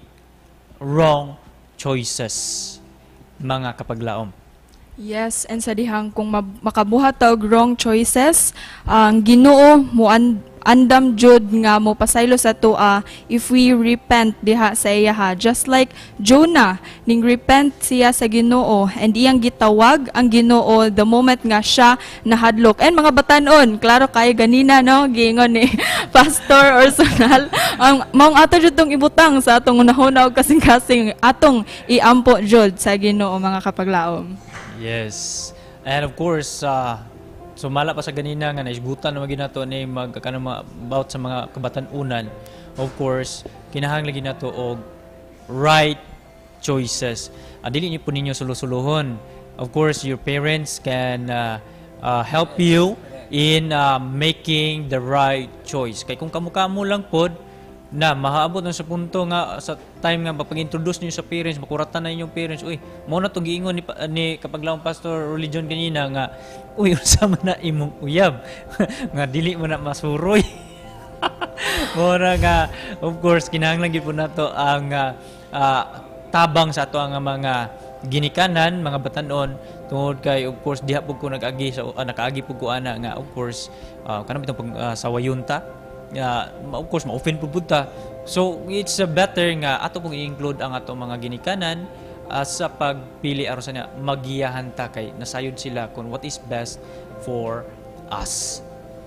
wrong choices, mga kapaglaom. Yes, and sa dihang kung makabuhat og wrong choices, ang Ginoo mo an andam jud nga mo pasaylo sa toa if we repent diha sa iya ha. Just like Jonah, ning repent siya sa Ginoo and iyang gitawag ang Ginoo the moment nga siya nahadlok. And mga batanon, klaro kay ganina no, giingon ni Pastor Orsonal, ang maong ato jud tong ibutang sa atong unahuna og kasing-kasing atong iampo jud sa Ginoo, mga kapaglaom. Yes. And of course, uh, sumala pa sa ganina nga naisgutan na maginato ni magkakano about sa mga kabatan-unan. Of course, kinahanglan ginato og right choices. Uh, dili niyo po ninyo sulusuluhon. Of course, your parents can uh, uh, help you in uh, making the right choice. Kay kung kamukha mo lang pod na mahaabot na sa punto nga sa time nga pag-introduce niyo sa parents, makuratan na inyong parents, uy, mo na itong giingon ni, ni kapaglawang pastor religion kanina nga, uy, unsa man na imong uyab, nga dili mo na masuroy. Mura nga, of course, kinahanglan gyud po nato ang uh, uh, tabang sa ato ang mga ginikanan, mga batanon, tungod kay, of course, diha po ko nag-agi, sa, uh, nakaagi po ko ana nga, of course, uh, kanang bitang pag uh, sawayunta, uh, of course, ma-offend po punta. So, it's uh, better nga, ato pong i-include ang ato mga ginikanan uh, sa pagpili aron sa niya, magiyahan ta kay nasayod sila kung what is best for us.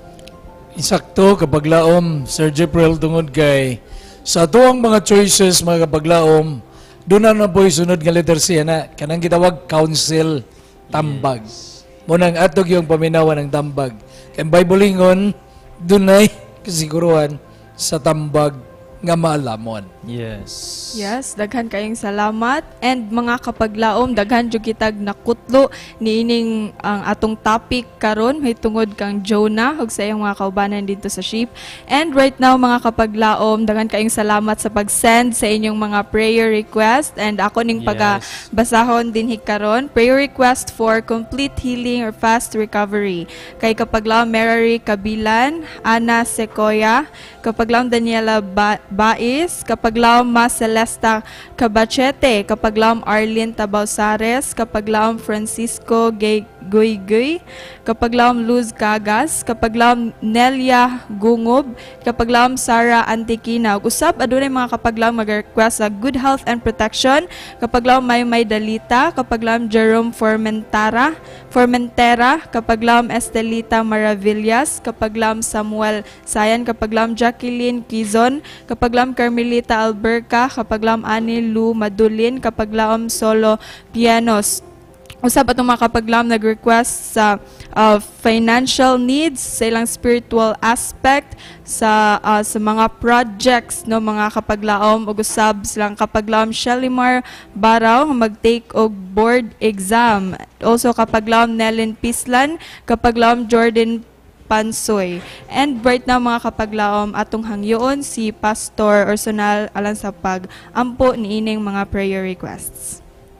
Insakto, kapaglaom, Sir Jeprel, tungod kay sa tuwang mga choices, mga kapaglaom, doon na na po sunod nga letter C na kanang gitawag council tambag. Yes. Munang atog yung paminawan ng tambag. Kaya Bible ingon, doon ay kasiguruhan sa tambag nga maalamon. Yes. Yes, daghan kayong salamat. And mga kapaglaom, daghan jud kitag nakutlo niining ang atong topic karon may tungod kang Jonah ug sa iyong mga kaubanan dito sa sheep. And right now mga kapaglaom, daghan kayong salamat sa pag-send sa inyong mga prayer request. And ako ning Yes. pagabasahon din karon, prayer request for complete healing or fast recovery. Kay kapaglaom Mary Kabilan, Ana Sequoia, kapaglaom Daniela ba Bais, kapaglaom Ma Celesta Cabachete, kapaglaom Arlene Tabausares, kapaglaom Francisco Gay Guy-Guy, kapaglaom Luz Cagas, kapaglaom Nelia Gungob, kapaglaom Sara Antikina. Usab adunay mga kapaglaom mag-request sa good health and protection, kapaglaom May May Dalita, kapaglaom Jerome Formentara, Formentera, kapaglaom Estelita Maravillas, kapaglaom Samuel Sayan, kapaglaom Jacqueline Quizon, kapaglaom Carmelita Alberca, kapaglaom Ani Lu Madulin, kapaglaom Solo Pianos. Usab atong mga kapaglaom nag-request sa uh, financial needs, sa ilang spiritual aspect, sa uh, sa mga projects no mga kapaglaom ug usab silang kapaglaom Shalimar Baraw nga mag-take og board exam. Also kapaglaom Nellen Pislan, kapaglaom Jordan Pansoy. And right now mga kapaglaom atong hangyoon si Pastor Orsonal alang sa pag-ampo niining mga prayer requests.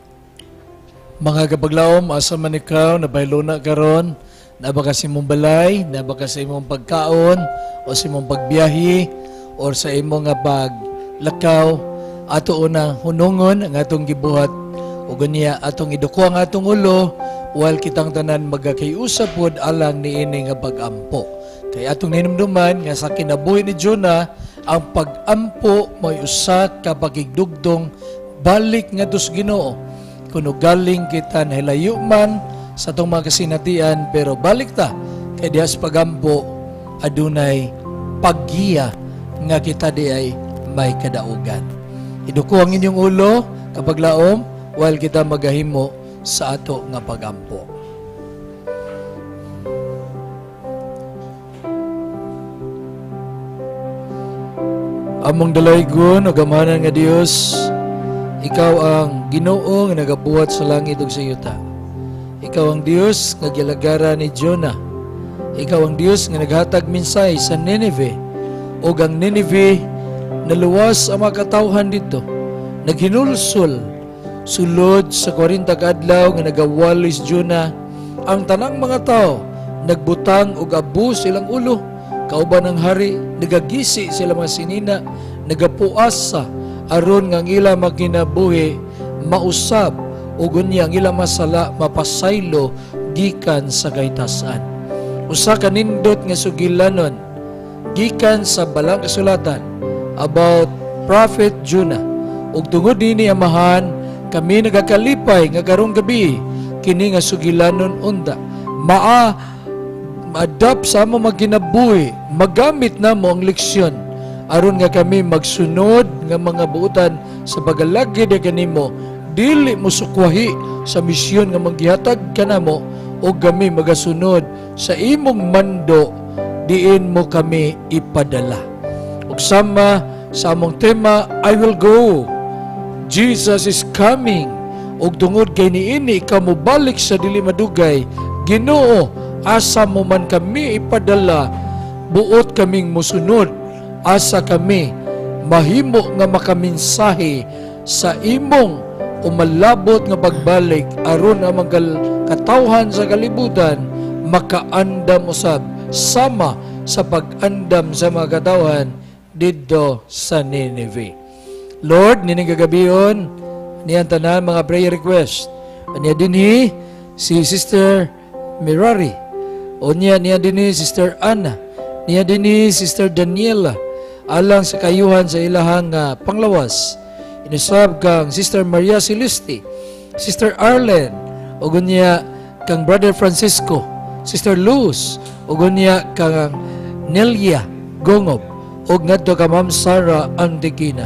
Mga kapaglaom, asa man ikaw, nabaylo na karon, naba ka sa imong balay, naba ka sa imong pagkaon, o sa imong pagbiyahe, o sa imong nga paglakaw, ato una hunungon ang atong gibuhat, o ganiya atong iduko ang atong ulo, while kitang tanan magakayusa pod alang niini nga pag-ampo. Kay atong ninumduman nga sa kinabuhi ni Jonah, ang pag-ampo may usa ka pagigdugdong balik nga dos Ginoo. Kuno galing kita nahilayo man sa itong mga kasinatian, pero balik ta kay diha sa pagampo adunay paggiya nga kita di ay may kadaugan. Iduko ang inyong ulo kapag laom while kita magahimo sa ato nga pagampo. Among dalaygon o gamanan nga Dios, ikaw ang Ginoo nga nagabuhat sa langit ug sa yuta. Ikaw ang Dios nga gilagara ni Jonah. Ikaw ang Dios nga naghatag minsay sa Nineveh. Ug ang Nineveh naluwas ang mga katawhan dito. Naghinulsol sulod sa forty ka adlaw nga nagawalis Jonah. Ang tanang mga tao nagbutang og abo silang ulo. Kauban ng hari, nagagisi sila mga sinina, nagapuasa aron nga ang ila magkinabuhi mausab ug unya ang ila masala mapasaylo gikan sa kaytasan. Usa ka nindot nga sugilanon gikan sa balang kasulatan about Prophet Jonah. Ug tungod dinhi amahan kami nagakalipay nga karong gabi kini nga sugilanon unda maa ma-adapt sa among magkinabuhi, magamit na mo ang leksyon aron nga kami magsunod nga mga buutan sa pagalagid kanimo, dili mo sukwahi sa misyon nga maggihatag kanamo o kami magasunod sa imong mando diin mo kami ipadala. Ug sama sa among tema, I will go, Jesus is coming. Ug tungod kay niini ikaw mo balik sa dili madugay, Ginoo, asa mo man kami ipadala, buot kaming musunod. Asa kami mahimo nga makaminsahe sa imong umalabot nga pagbalik aron ang mga katawhan sa kalibutan makaandam usab sama sa pag-andam sa mga katawhan didto sa Nineveh. Lord, nining kagabion niyan tanan mga prayer request. Anya dinhi si Sister Mirari. O niya niya dinhi Sister Anna. Niya dinhi Sister Daniela. Alang sa kayuhan sa ilahang uh, panglawas. Inusab kang Sister Maria Celeste, Sister Arlen, o gunya kang Brother Francisco, Sister Luz, o gunya kang Nelia Gongob, o ngadto ka Ma'am Sara Andekina.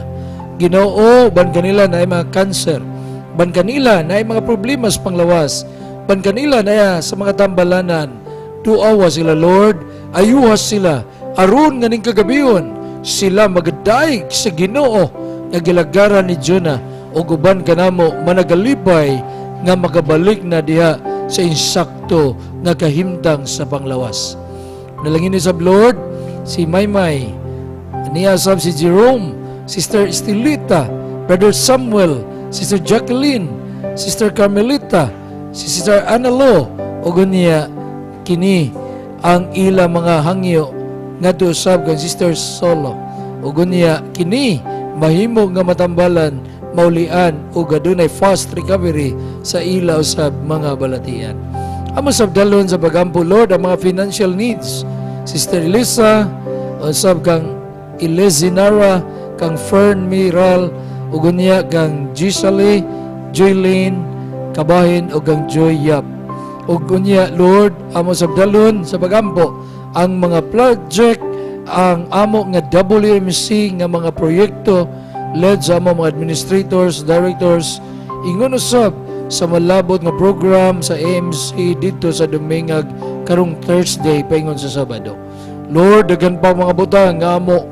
Ginoo, ban kanila na ay mga cancer, ban kanila na ay mga problema sa panglawas, ban kanila na sa mga tambalanan, tuawa sila Lord, ayuhas sila, aron nga ning kagabion, sila magadaig sa Ginoo, nagilagaran ni Jonah o guban kanamo managalipay nga makabalik na diha sa insakto nga kahimtang sa panglawas. Nalangin ni sab Lord si Maymay, niya sab si Jerome, Sister Estelita, Brother Samuel, Sister Jacqueline, Sister Carmelita, si Sister Analo, o gunya kini ang ila mga hangyo ngadto usab kang Sister Solo, o gunya kini mahimo nga matambalan, maulian o gadunay fast recovery sa ila usab mga balatian. Amo sab dalon sa pagampo Lord ang mga financial needs. Sister Elisa, usab kang Elezinara, kang Fern Miral, o gunya kang Giselle, Joylene, Kabahin o kang Joy Yap. O gunya Lord, amo sab dalon sa pagampo ang mga project ang amo nga W M C nga mga proyekto led sa amo mga administrators, directors, ingon usab sa malabot nga program sa A M C dito sa Dumingag karong Thursday paingon sa Sabado. Lord, dagan pa mga butang nga amo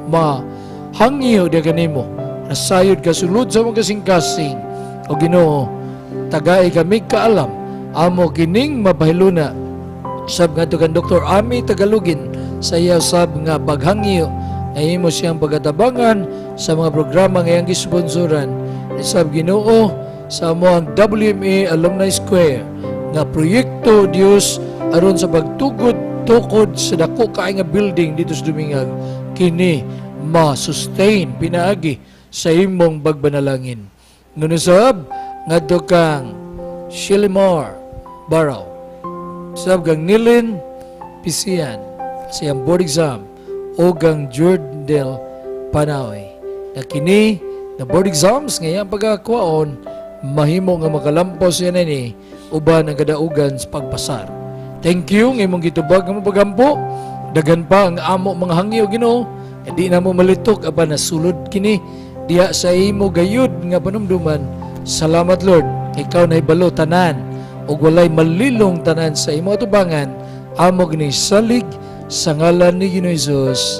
mahangyo dagan nimo. Nasayod ka sulod sa mga kasing-kasing o Ginoo, tagay kami kaalam amo kining mapahiluna sab nga kan Doktor Ami Tagalugin sa iya sab nga paghangyo ay imo siyang pagatabangan sa mga programa nga iyang gisponsoran. Sab Ginoo sa mo ang W M A Alumni Square nga proyekto Dios aron sa pagtugod tukod sa dako kaay nga building dito sa Dumingag kini ma-sustain pinaagi sa imong pagbanalangin. Ngano sab ngadto kang Shilimar Baraw, sab kang Nilin Pisian siyang board exam o gang Jordel Panaoy na kini na board exams ngayon pagkakwaon mahimo nga makalampaw siya na ni uban ang kadaugan sa pagpasar. Thank you ng imong gitubag nga mapagampo, dagan pa ang amo mga hangyo Ginoo, hindi na mo malitok apan nasulod kini diha sa imo gayud nga panumduman. Salamat Lord, ikaw na ibalo tanan ug walay malilong tanan sa imo atubangan, amo gini salig sa ngalan ni Ginoong Hesus.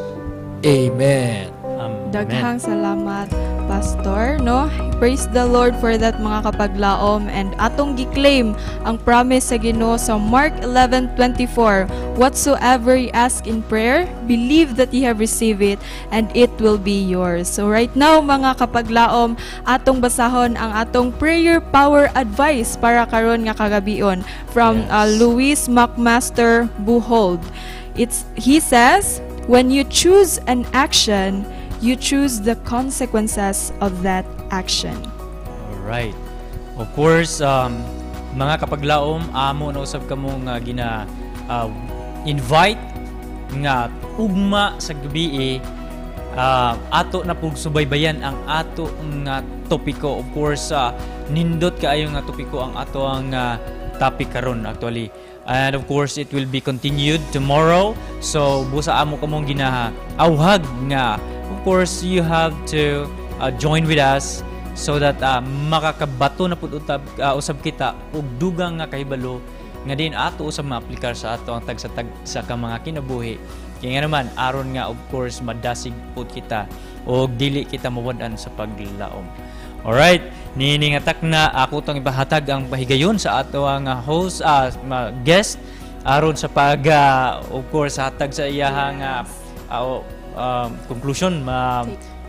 Amen. Amen. Daghang salamat, Pastor, no? Praise the Lord for that mga kapaglaom, and atong giklaim ang promise sa Ginoo sa Mark eleven twenty-four. Whatsoever you ask in prayer, believe that you have received it and it will be yours. So right now mga kapaglaom, atong basahon ang atong prayer power advice para karon nga kagabion from uh, Louis McMaster Buhold. It's he says, when you choose an action, you choose the consequences of that action. Alright. Of course, um, mga kapaglaom, amo na usab kamo nga gina uh, invite nga ugma sa gabi uh, ato na pug subaybayan ang ato nga topiko. Of course, uh, nindot kaayo nga topiko ang ato ang uh, topic karon actually. And of course, it will be continued tomorrow. So, busa amo kamong ginaauhag nga. Of course, you have to uh, join with us so that uh, makakabato na pud utab uh, usab kita og dugang nga kahibalo nga din ato usab maaplikar sa ato ang tag sa tag sa ka mga kinabuhi. Kaya nga naman aron nga of course madasig pud kita og dili kita mawad-an sa paglaom. Alright, nini nga tak na ako tong ibahatag ang pahigayon sa ato ang uh, host uh, guest aron sa pag uh, of course hatag sa iyahang uh, uh, um, conclusion ma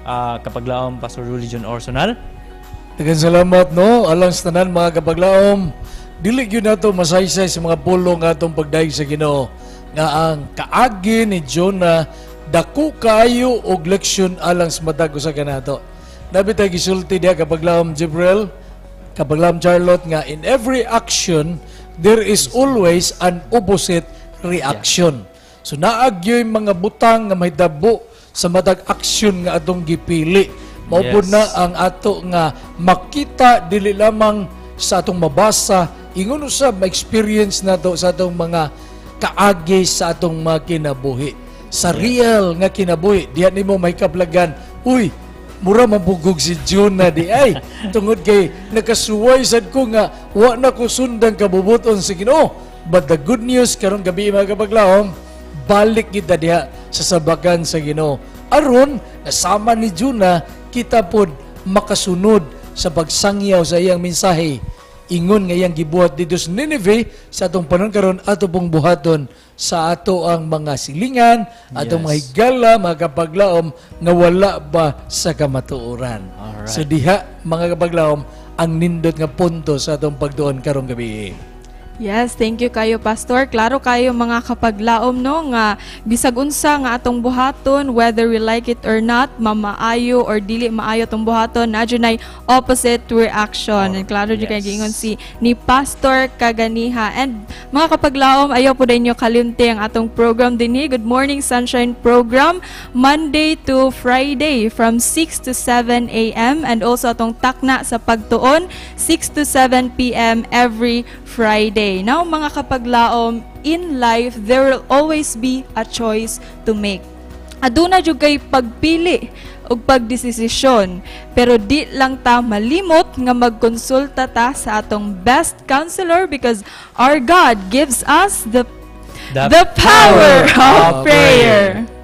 uh, kapaglaom Pastor Rudy John Orsonal. Daghang salamat no, alang sa tanan mga kapaglaom. Dili gyud nato masaysay sa mga pulong nga atong pagdaig sa Ginoo nga ang kaagi ni Jonah dako kayo og leksyon alang sa matag usa kanato. Nabi tay gisulti diha kapaglaom Jibril, kapaglaom Charlotte nga in every action there is always an opposite reaction. So naagyoy mga butang nga mahitabo sa matag aksyon nga atong gipili. Maupod Yes. na ang ato nga makita dili lamang sa atong mabasa, ingon usab ma-experience nato sa atong mga kaagi sa atong mga kinabuhi. Sa real nga kinabuhi, diha nimo may kaplagan, uy, mura mabugog si Jonah di ay tungod kay nakasuway sad ko nga wa na ko sundan kabubuton sa Ginoo. But the good news karong gabi mga kapaglaom, balik kita diha sa sabakan sa Ginoo. Aron nasama ni Jonah kita pod makasunod sa pagsangyaw sa iyang mensahe. Ingon nga iyang gibuhat dito sa Nineveh sa atong panahon karon ato pong buhaton sa ato ang mga silingan, atong Yes. mga higala, mga kapaglaom nga wala ba sa kamatuoran. Alright. So diha mga kapaglaom ang nindot nga punto sa atong pagduon karong gabi. Yes, thank you kayo Pastor. Klaro kayo mga kapaglaom no nga bisag unsa nga atong buhaton, whether we like it or not, mamaayo or dili maayo atong buhaton, na nay opposite reaction. And klaro jud kay yes. giingon si ni Pastor Kaganiha. And mga kapaglaom, ayaw po din nyo kalimti ang atong program dinhi. Good Morning Sunshine program, Monday to Friday from six to seven a m and also atong takna sa pagtuon six to seven p m every Friday. Now, mga kapaglaom, in life, there will always be a choice to make. Aduna jud kay pagpili ug pagdesisyon, pero di lang ta malimot nga magkonsulta ta sa atong best counselor because our God gives us the The the power power of prayer.